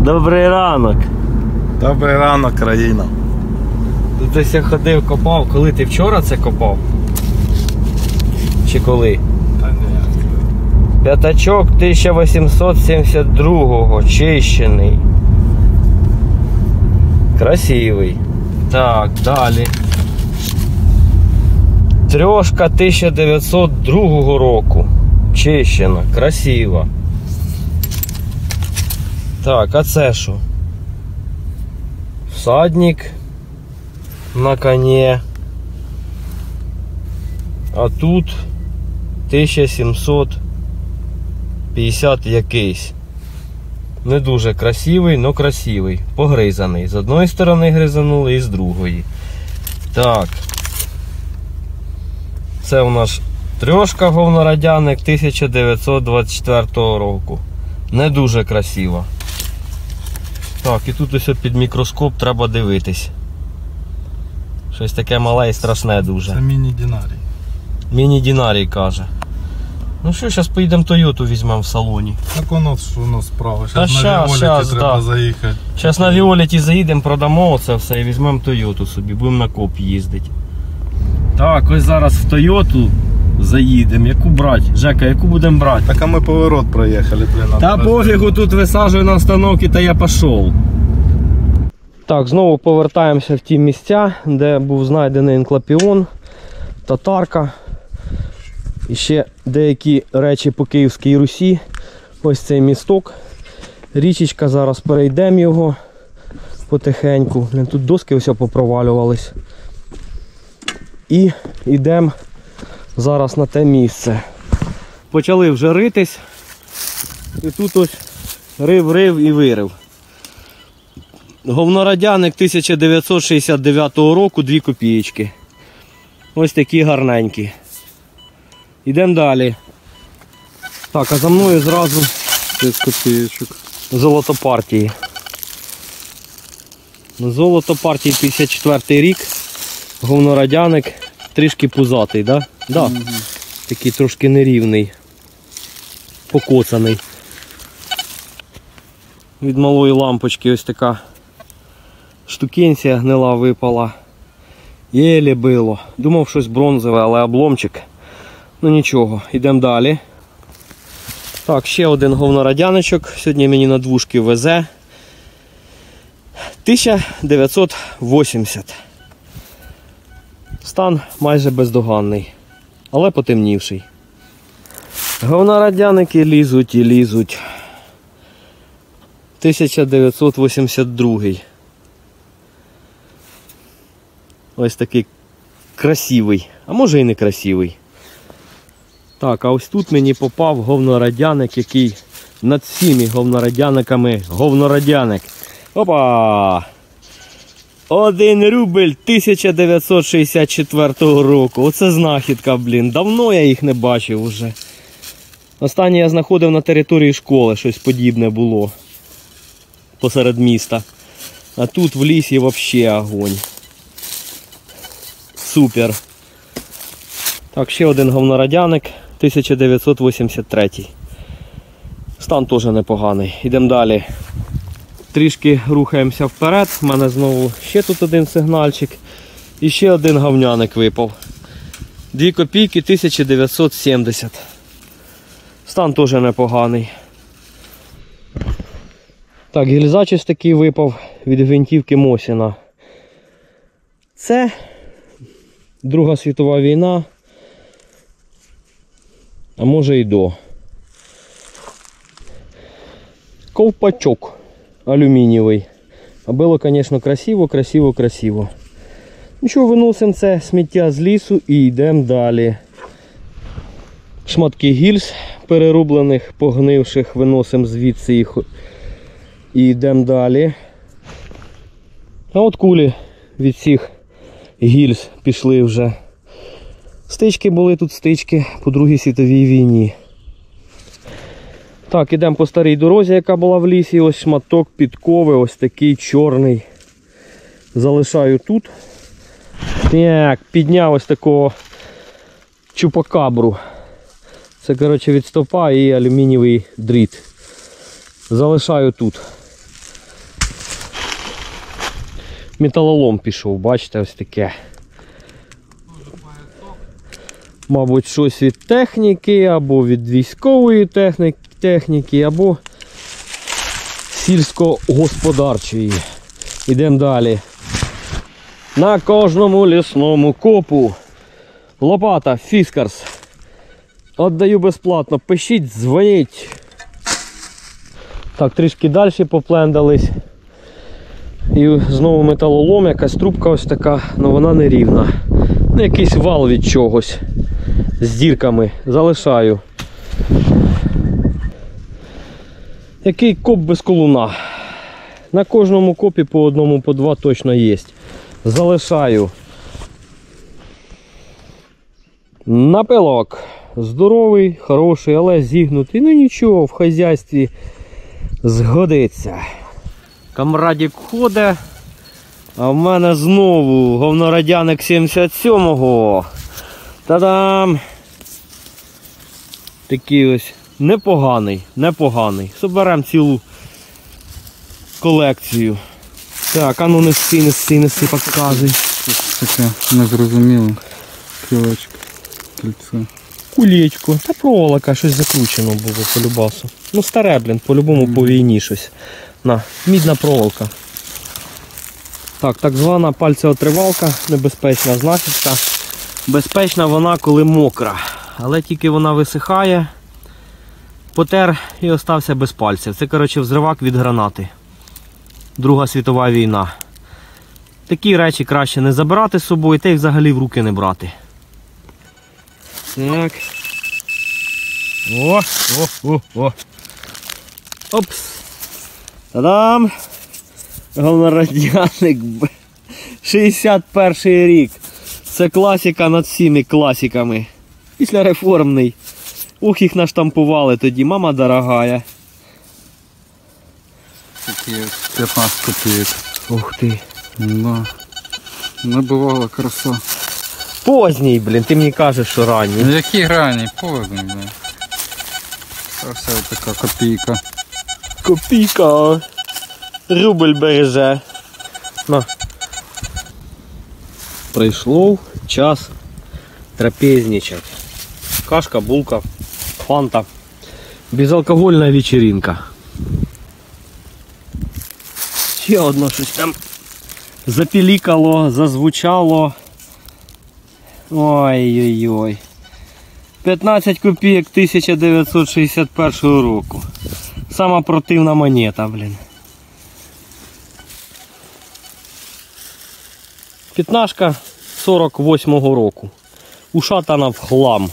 Добрий ранок. Добрий ранок, країна. Тут десь я ходив, копав. Коли ти вчора це копав? Чи коли? Та ні. П'ятачок 1872-го, чищений. Красивий. Так, далі. Трьошка 1902 року. Чищена, красива. Так, а це що? Всадник на коні. А тут 1750 якийсь. Не дуже красивий, но красивий. Погризаний. З одної сторони гризанули і з другої. Так. Це у нас трьошка говнорадяник 1924 року. Не дуже красиво. Так, і тут ось під мікроскоп треба дивитись. Щось таке мале і страшне дуже. Це міні-динарій. Міні-динарій каже. Ну що, зараз поїдемо Тойоту візьмемо в салоні. Так воно справа. Та Зараз на Віолеті треба заїхати. Зараз на Віолеті заїдемо, продамо це все і візьмемо Тойоту собі. Будемо на коп їздити. Так, ось зараз в Тойоту заїдемо. Яку брати? Жека, яку будемо брати? Так а ми поворот проїхали. Та пофігу, тут висаджую на остановці та я пішов. Так, знову повертаємося в ті місця, де був знайдений енклопіон, татарка. І ще деякі речі по Київській Русі. Ось цей місток. Річечка, зараз перейдемо його потихеньку. Тут доски ось попровалювались. І йдемо зараз на те місце. Почали вже ритись. І тут ось рив і вирив. Говнорадяник 1969 року, 2 копійки. Ось такі гарненькі. Йдемо далі. Так, а за мною зразу 5 копійочок. Золото партії. Золото партії 54 рік. Говнорадяник. Трішки пузатий, да? Да. Такий трошки нерівний. Покоцаний. Від малої лампочки ось така штукенція гнила випала. Єлі било. Думав щось бронзове, але обломчик. Ну нічого, йдемо далі. Так, ще один говнорадяничок. Сьогодні мені на двушки везе. 1980. Стан майже бездоганний, але потемнівший. Говнорадяники лізуть і лізуть. 1982. Ось такий красивий, а може і не красивий. Так, а ось тут мені попав говнорадяник, який над всіми говнорадяниками говнорадяник. Опа! 1 рубль 1964 року. Оце знахідка, блін. Давно я їх не бачив уже. Останнє я знаходив на території школи, щось подібне було. Посеред міста. А тут в лісі взагалі огонь. Супер. Так, ще один говнорадяник 1983. Стан теж непоганий. Йдемо далі. Трішки рухаємося вперед. У мене знову ще тут один сигнальчик. І ще один говняник випав. 2 копійки 1970. Стан теж непоганий. Так, гільзач ось такий випав від гвинтівки Мосіна. Це Друга світова війна. А може і до. Ковпачок алюмінієвий. А було, звісно, красиво, красиво, красиво. Ну що, виносимо це сміття з лісу і йдемо далі. Шматки гільз перерублених, погнивших, виносимо звідси їх і йдемо далі. А от кулі від цих гільз пішли вже. Стички були тут, стички по Другій світовій війні. Так, ідемо по старій дорозі, яка була в лісі. Ось шматок підкови, ось такий чорний. Залишаю тут. Так, підняв ось такого чупакабру. Це, коротше, від стопа і алюмінієвий дріт. Залишаю тут. Металолом пішов, бачите, ось таке. Мабуть, щось від техніки, або від військової техніки, або сільськогосподарчої. Йдемо далі. На кожному лісному копу лопата Фіскарс. Отдаю безплатно. Пишіть, дзвоніть. Так, трішки далі поплендались. І знову металолом, якась трубка ось така, але вона не рівна. Ну, якийсь вал від чогось з дірками. Залишаю. Який коп без колуна? На кожному копі по одному, по два точно є. Залишаю. Напилок. Здоровий, хороший, але зігнутий. Ну нічого, в хазяйстві згодиться. Камрадік ходить. А в мене знову говнорадяник 77-го. Та-дам! Такий ось непоганий. Соберемо цілу колекцію. Так, а ну неси, показуй. Таке незрозуміло. Кілечко, кільце. Кулечко. Та проволока, щось закручено було по любасу. Ну старе, блін, по-любому по війні щось. На, мідна проволока. Так звана пальцеотривалка, небезпечна знахідка. Безпечна вона, коли мокра. Але тільки вона висихає, потер і остався без пальців. Це, коротше, взривак від гранати. Друга світова війна. Такі речі краще не забирати з собою, та й взагалі в руки не брати. Так. О. Опс. Та-дам! Говнорадяник. 61-й рік. Це класика над всіми класиками. Післяреформний. Ух, їх наштампували тоді, мама дорогая. Такі 15 копійок. Ух ти. Да. Небувала краса. Поздній, блін, ти мені кажеш, що ранній. Які грані? Поздні, блін. Це все така копійка. Копійка. Рубль береже. На. Прийшов час трапезничать. Кашка, булка, фанта. Безалкогольна вечеринка. Ще одно щось там запілікало, зазвучало. Ой-ой-ой. 15 копійок 1961 року. Сама противна монета, блін. П'ятнашка 48-го року. Ушатана в хлам.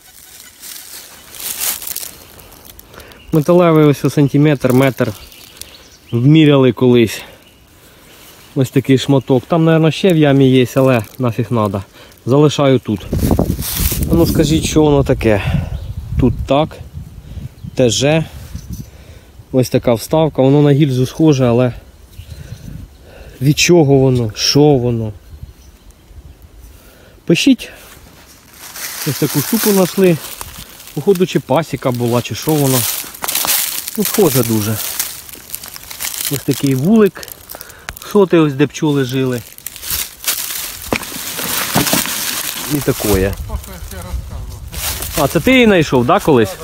Металевий ось сантиметр, метр. Вміряли колись. Ось такий шматок. Там, мабуть, ще в ямі є, але нафіг надо. Залишаю тут. Ну скажіть, що воно таке? Тут так. ТЖ. Ось така вставка. Воно на гільзу схоже, але від чого воно? Що воно? Пишіть. Ось таку штуку знайшли. Походу, чи пасіка була, чи що воно. Ну, схоже дуже. Ось такий вулик. Соти ось де пчоли жили. І такое. А, це ти її знайшов, да, колись?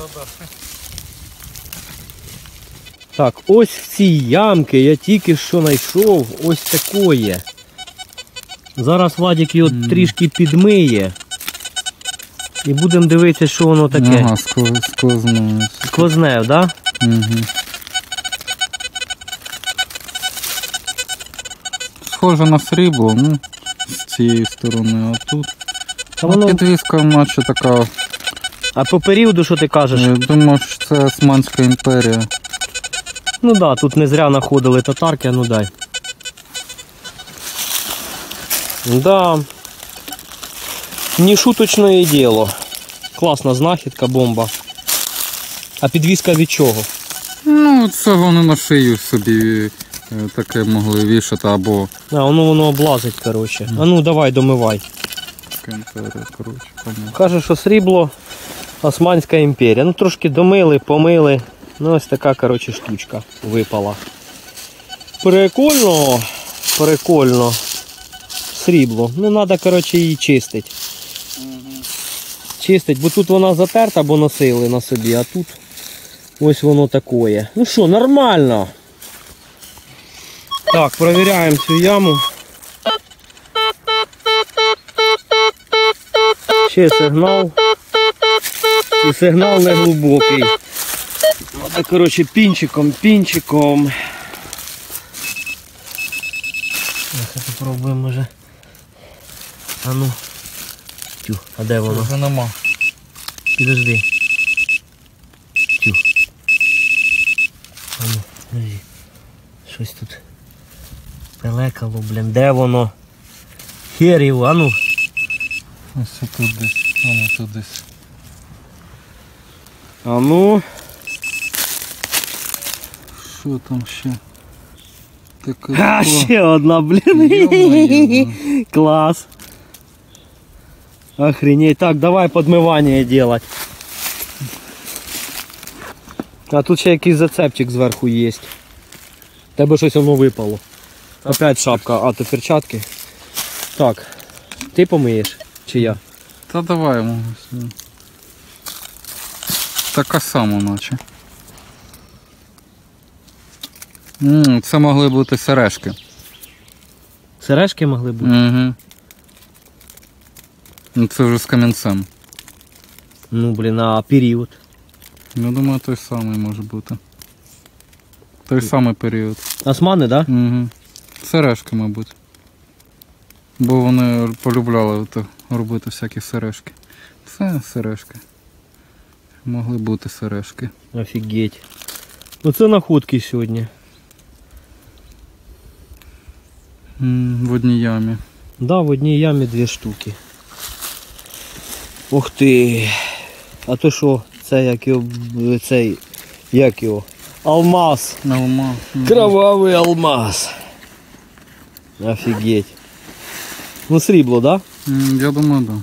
Так, ось в ці ямки я тільки що знайшов ось такое. Зараз Владик його трішки підмиє. І будемо дивитися, що воно таке. Ага, сквозне. Сквозне, да? Угу. Схоже на срібло, ну, з цієї сторони, а тут. А воно... Підвіска наче така. А по періоду, що ти кажеш? Я думаю, що це Османська імперія. Ну да, тут не зря знаходили татарки, а ну дай. Да. Не шуточне діло. Класна знахідка, бомба. А підвіска від чого? Ну, це вони на шию собі таке могли вішати або... А, воно облазить, коротше. А ну давай, домивай. Імперія, коротше, понятно. Каже, що срібло Османська імперія. Ну трошки домили, помили. Ну ось така, коротше, штучка випала. Прикольно. Прикольно. Срібло. Ну, треба, коротше, її чистити. Чистить, бо тут вона затерта, бо носили на собі, а тут ось воно таке. Ну що, нормально. Так, провіряємо цю яму. Ще сигнал. І сигнал не глибокий. Треба, коротше, пінчиком. Попробуємо, може. А ну. Тю, а де воно? Вже нема. Підожди. Тю. А ну, подожди. Щось тут пелекало, блін. Де воно? Хер його, а ну. Ось тут десь. Воно тут десь. А ну. Що там ще? Таке. А, ще одна, блін. Йо-моє. Клас. Охренеть. Так, давай подмивання делать. А тут ще якийсь зацепчик зверху є. Тебе щось воно випало. Опять шапка, а то перчатки. Так, ти помиєш? Чи я? Та давай йому. Така сама наче. Це могли бути сережки. Сережки могли бути? Угу. Це вже з камінцем. Ну, блін, а період? Я думаю, той самий може бути. Той самий період. Османи, так? Да? Угу. Сережки, мабуть. Бо вони полюбляли робити всякі сережки. Це сережки. Могли бути сережки. Офігеть. Ну це находки сьогодні. В одній ямі. Да, в одній ямі 2 штуки. Ух ти. А то що? Це як його, цей, як його? Алмаз. Алмаз. Кровавий алмаз. Офігеть. Ну срібло, да? Я думаю, так. Да.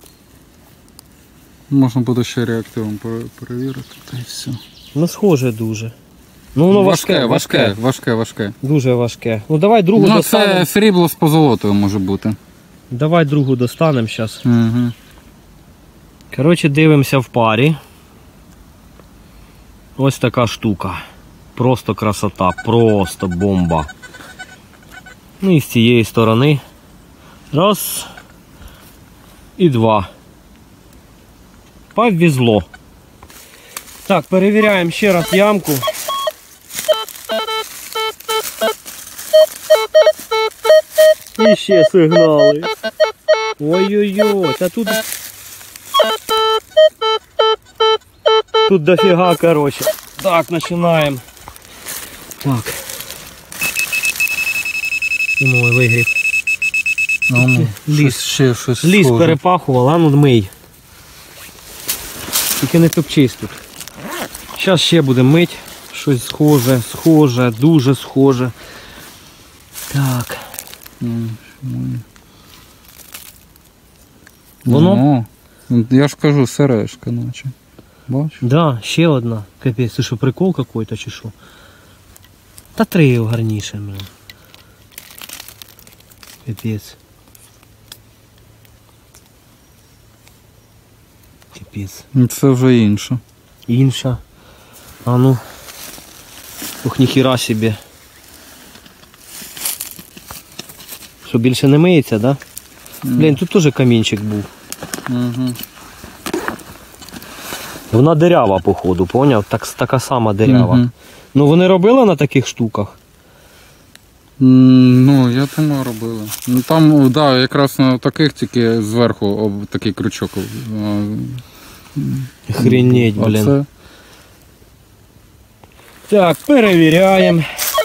Можна буде ще реактивом перевірити, та й все. Ну схоже дуже. Ну воно важке. Дуже важке. Ну давай другу достанемо. Це срібло з позолотою може бути. Давай другу достанемо зараз. Угу. Коротше, дивимося в парі. Ось така штука. Просто красота, просто бомба. Ну і з цієї сторони. Раз. І 2. Повезло. Так, перевіряємо ще раз ямку. І ще сигнали. Ой-ой-ой, та тут... Тут дофіга, короче. Так, починаємо. Так. Ой, вигріб. Ліс. Ще щось Ліс схоже. перепахував, а ну мий. Тільки не топчись тут. Зараз ще будемо мить. Щось схоже, дуже схоже. Так. Воно? Я ж кажу, сережка, наче. Бачиш? Да, ще одна. Капець, це що, прикол какой-то чи що? Та 3 його гарніше, блин. Капець. Капець. Це вже інше. Інша. А ну. Ох, ніхіра собі. Що, більше не миється, да? Блін, тут теж камінчик був. Угу. Вона дирява, походу, поняв? Така сама дирява. Угу. Ну вони робили на таких штуках? Ну, я думаю, робили. Ну там, да, якраз на таких тільки зверху такий крючок. Охренеть, блін. Оце. Так, перевіряємо.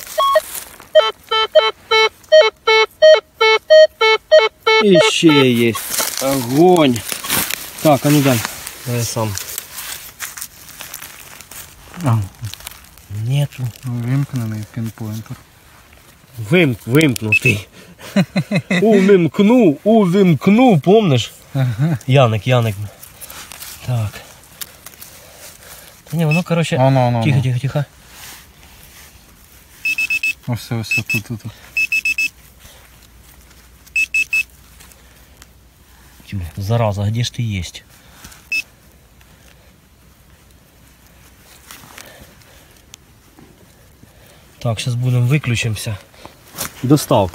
І ще є. Огонь. Так, а ну дай. Дай сам. Нету. Вимкнений пінпойнтер. Вимкнутий. Увімкну, помниш? Яник. Так. Та ні, воно, короче. Тихо. Ось тут. Тю, зараза, где ж ты есть? Так, сейчас будем выключимся. Достав.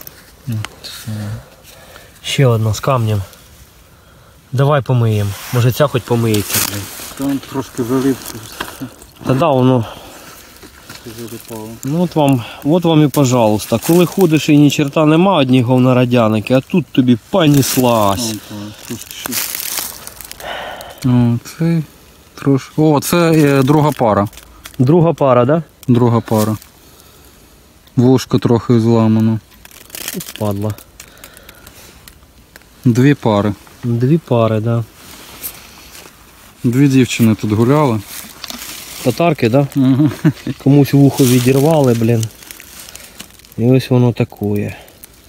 Ще одна з камнем. Давай помиємо. Може ця хоч помиється, блин. Там трошки залився. Та да, воно. Ну от вам і пожалуйста. Коли ходиш і ні черта нема, одні говнорадяники, а тут тобі понеслась. О, це трошки. О, це друга пара. Друга пара, да? Друга пара. Вушко трохи зламано. Падла. Дві пари. Дві пари, да. Дві дівчини тут гуляли. Татарки, да? Угу. Комусь вухо відірвали, блін. І ось воно такує.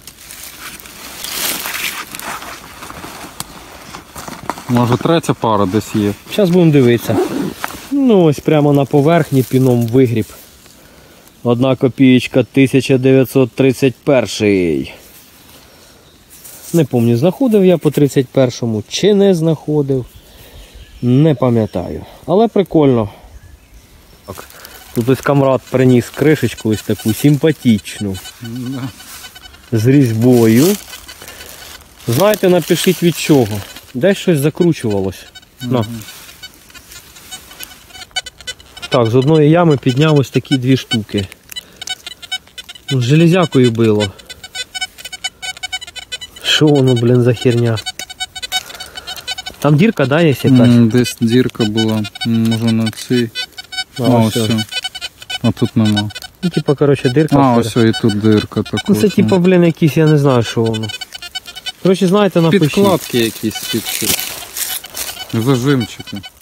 Може третя пара десь є. Зараз будемо дивитися. Ну ось прямо на поверхні піном вигріб. 1 копієчка 1931. Не пам'ятаю, знаходив я по 31-му чи не знаходив. Не пам'ятаю. Але прикольно. Так. Тут ось камрад приніс кришечку ось таку симпатичну. З різьбою. Знаєте, напишіть від чого. Десь щось закручувалось. На. Так, з одної ями підняв ось такі 2 штуки. З железякою било. Що воно, блін, за херня? Там дірка, да, є якась? Десь дірка була. Може на цій. Ось. А тут нема. Ну, типа, коротше, дирка. Ось і тут дирка також. Ну, це типа, блін, якісь, я не знаю, що воно. Коротше, знаєте, напишіть. Підкладки якісь під щось. Зажимчики.